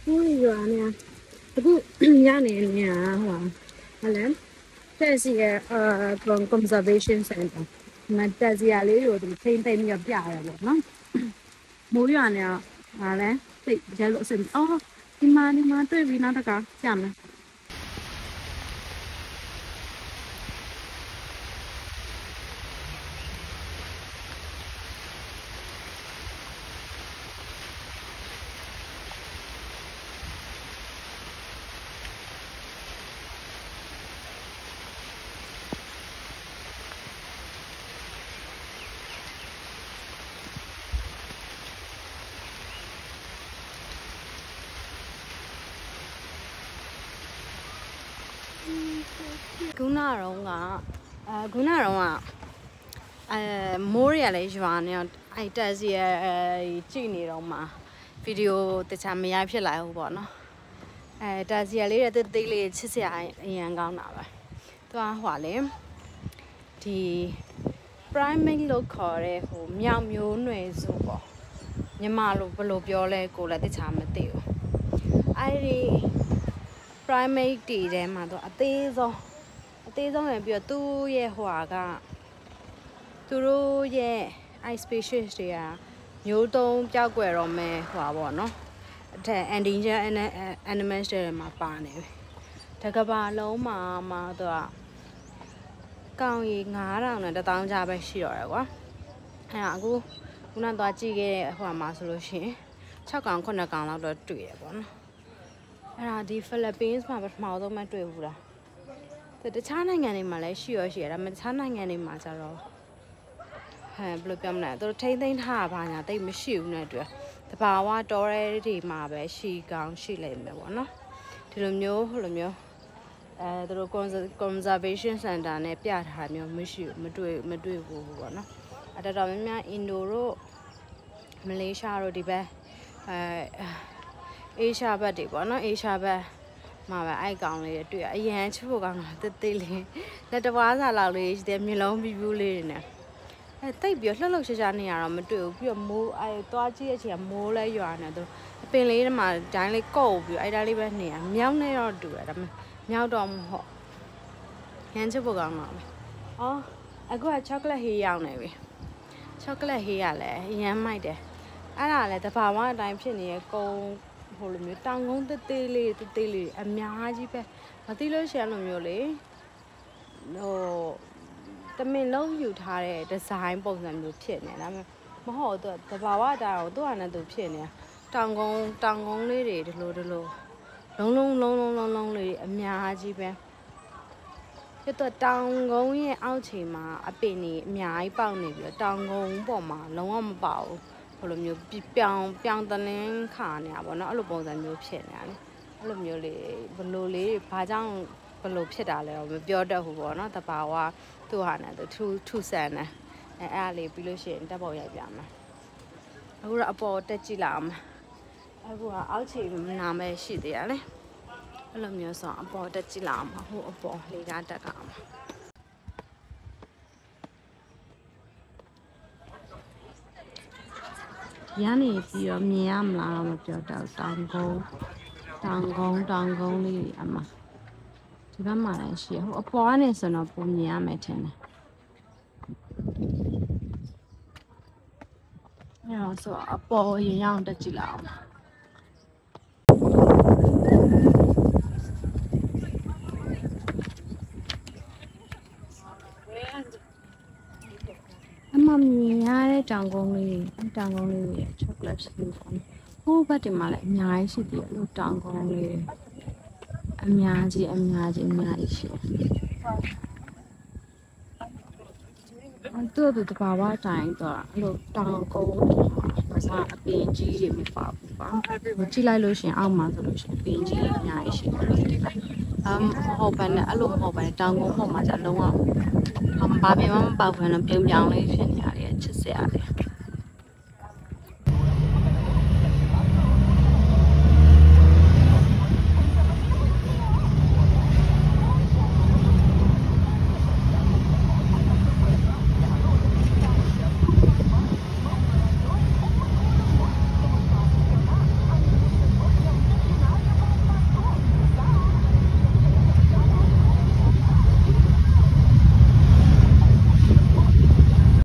Ui giời nè, aku ya nè hả, hả cái gì còn conservation center, mà cái gì à lấy rồi thì thêm thêm nhập giả rồi nó, mỗi nhà nè, à đấy, thì cái lộ trình, đi mà tôi vì nó đó cả, chạm này. ခုနတော့မိုးရလည်းရွာနေအဲ့တက်စီကြည့်နေတော့မှဗီဒီယိုတခြားမရိုက်ဖြစ်လာဘူးပေါ့နော်တက်စီလေးတဲ့တိတ်လေးချစ်စရာအရင်ကောင်းတာပဲသူကဟွာလေဒီ primate လို့ခေါ်တဲ့ဟိုမြောက်မျိုးနွယ်စုပေါ့မြန်မာလိုဘယ်လိုပြောလဲကိုလည်းတခြားမသိဘူးအဲ့ဒီ primate တီထဲမှာတော့အသေးဆုံးရပြီးတော့သူ့ရဲ့ဟွာကသူတို့ရဲ့ ice species တွေကမျိုးတုံးပြောက်ွယ်တော့မယ်ဟွာပေါ့နော်အထက် endangered animals တွေမှာပါနေပြီတကဘာလုံးမှာသူကကောင်ရီ9000နဲ့1000ကြားပဲရှိတော့တယ်ကွာအဲ့ဒါအခုခုနသွားကြည့်ခဲ့တဲ့ဟွာမှာဆိုလို့ရှိရင်6ကောင်9ကောင်လောက်တော့တွေ့ရပေါ့နော်အဲ့ဒါဒီ Philippines မှာပထမဆုံးမှတွေ့ဘူးလားတခြားနိုင်ငံတွေမှာလည်းရှိရဒါပေမဲ့တခြားနိုင်ငံတွေမှာကျတော့ဘယ်လိုပြောမလဲသူတို့ထိမ့်သိမ်းထားတာဘာညာတိတ်မရှိဘူးနဲ့တွေ့တဘာဝတော်ရဲတွေမှာပဲရှိကောင်းရှိလိမ့်မယ်ပေါ့နော်ဒီလိုမျိုးဟိုလိုမျိုးသူတို့ conservation center နဲ့ပြထားမျိုးမရှိဘူးမတွေ့ဘူးပေါ့နော်အဲ့တော့များများအင်ဒိုတို့မလေးရှားတို့ဒီဘက်အေရှားဘက်တွေပေါ့နော်အေရှားဘက်မှာပဲအိုက်ကောင်လေးတွေတွေ့အရန်ချစ်ဖို့ကောင်းတာတိတ်လေးလက်တဝါးစာလောက်လေးရှိတယ်မျက်လုံးပြူးလေးတွေနဲ့တိတ်ပြီးလှုပ်ရှားနေရတော့မတွေ့ဘူးပြီးတော့မိုးသွားကြည့်တဲ့အချိန်ကမိုးလဲရွာနေသူအပင်လေးတွေမှာဒိုင်းလေးကုတ်ပြီးအဲ့ဒါလေးပဲနေရမြောက်နေတော့တူတယ်ဒါပေမဲ့မြောက်တော့မဟုတ်ရန်ချစ်ဖို့ကောင်းတာပဲအခုက chocolate ဟေးရောက်နေပြီ chocolate ဟေးရလဲအရန်မိုက်တယ်အဲ့ဒါလဲတဘာဝအတိုင်းဖြစ်နေတဲ့ကုန်းဟိုလိုမျိုးတောင်ကုန်းတေးလေးအများကြီးပဲမသိလို့ရှိရင်လိုမျိုးလေဟိုတမင်လုံးယူထားတဲ့ဒီဇိုင်းပုံစံမျိုးဖြစ်နေဒါပေမဲ့မဟုတ်သူတဘာဝအတိုင်းကိုသူ့ဟာနဲ့သူဖြစ်နေတာတောင်ကုန်းလေးတွေဒီလိုလုံးလေးအများကြီးပဲပြတော့တောင်ကုန်းရဲ့အောက်ခြေမှာအပင်တွေအများကြီးပေါက်နေပြီးတော့တောင်ကုန်းပေါ်မှာလုံးဝမပေါက်ဘူးဘယ်လိုမျိုးပြောင်းတလင်းခါနေတာပေါ့နော်အဲ့လိုပုံစံမျိုးဖြစ်နေတာလေအဲ့လိုမျိုးလေးဘလို့လေးဘာကြောင့်ဘလို့ဖြစ်တာလဲတော့မပြောတတ်ဘူးပေါ့နော်တဘာဝသူ့ဟာနဲ့သူထူဆန်တယ်အဲ့ဒါလေးပြီးလို့ရှိရင်တက်ပေါ်ရိုက်ပြမယ်အခုတော့အပေါ်တက်ကြည့်လာအောင်အခုကအောက်ခြေနာမဲရှိသေးတယ်လေအဲ့လိုမျိုးဆိုအပေါ်တက်ကြည့်လာအောင်ဟိုအပေါ်လေးကတက်ကအောင်ရန်နေပြီးတော့မြင်ရမလားတော့မပြောတော့တောင်ကုန်းလေးအမဒီဘက်မှာလည်းရှိဟိုအပေါ်ကနေဆိုတော့ပုံမြင်ရမယ်ထင်တယ်အဲ့တော့ဆိုအပေါ်ရင်ရအောင်တက်ကြည့်လာအောင်အမမြင်ရတဲ့တောင်ကုန်းလေးရဲ့ chocolate လေးပေါ့ဟိုဘက်ဒီမှာလည်းအများကြီးရှိသေးတယ်လို့တောင်ကုန်းလေးအများကြီးရှိသူတဘာဝတိုင်းတော့အဲ့လိုတောင်ကုန်းမှာစားအပင်ကြီးတွေမပါဘူးပါကြည့်လိုက်လို့ရှင်အောက်မှာဆိုလို့ရှင်အပင်ကြီးအများကြီးရှိတယ်ဒီဘက်ဟုတ်ပါနဲ့အဲ့လိုမဟုတ်ပါနဲ့တောင်ကုန်းပေါ်မှာじゃလုံးဝဘာပင်မှမပေါက်ဘဲနဲ့ပြုံးပြောင်းလေးဖြစ်နေရတယ်ချစ်စရာလေး